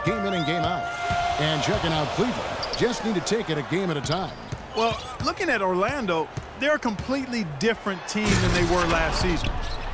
game in and game out. And checking out Cleveland, just need to take it a game at a time. Well, looking at Orlando, they're a completely different team than they were last season.